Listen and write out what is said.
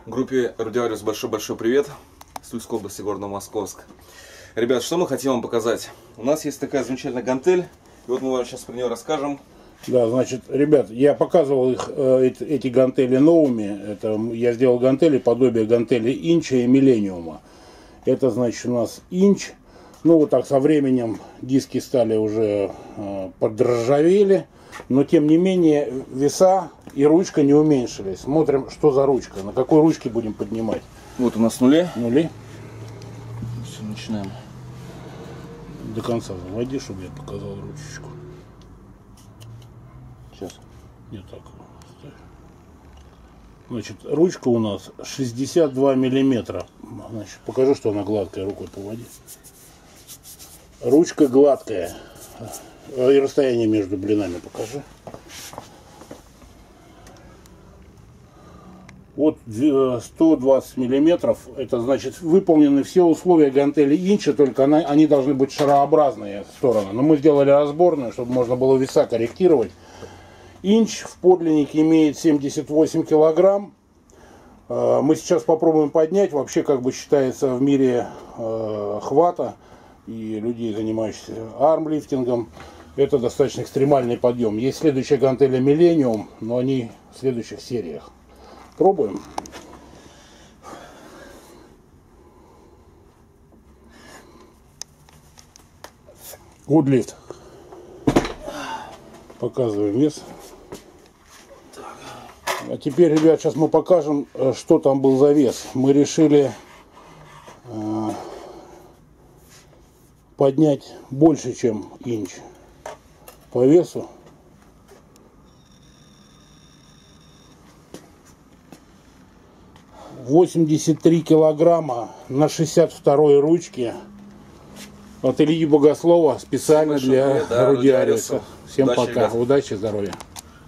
Группе Рудиариус большой-большой привет. С Тульской области, города Московск. Ребят, что мы хотим вам показать? У нас есть такая замечательная гантель. И вот мы вам сейчас про нее расскажем. Да, значит, ребят, я показывал эти гантели новыми. Это я сделал гантели, подобие гантели Инча и Миллениума. Это, значит, у нас Инч. Ну, вот так со временем диски стали уже подржавели. Но, тем не менее, веса и ручка не уменьшились. Смотрим, что за ручка. На какой ручке будем поднимать. Вот у нас нули. Нули. Все, начинаем. До конца заводи, чтобы я показал ручечку. Сейчас. Не так. Значит, ручка у нас 62 миллиметра. Значит, покажу, что она гладкая, рукой поводи. Ручка гладкая. И расстояние между блинами покажи. Вот 120 миллиметров. Это значит выполнены все условия гантели Инча, только они должны быть шарообразные стороны. Но мы сделали разборную, чтобы можно было веса корректировать. Инч в подлиннике имеет 78 килограмм. Мы сейчас попробуем поднять. Вообще, как бы считается в мире хвата и людей, занимающихся армлифтингом, это достаточно экстремальный подъем. Есть следующая гантеля Millennium, но они в следующих сериях. Пробуем. Гудлифт. Показываем вес. А теперь, ребят, сейчас мы покажем, что там был за вес. Мы решили поднять больше, чем инч по весу. — 83 килограмма на 62-й ручке от Ильи Богослова специально для Рудиариуса. Всем Удачи, пока. ребят. Удачи, здоровья.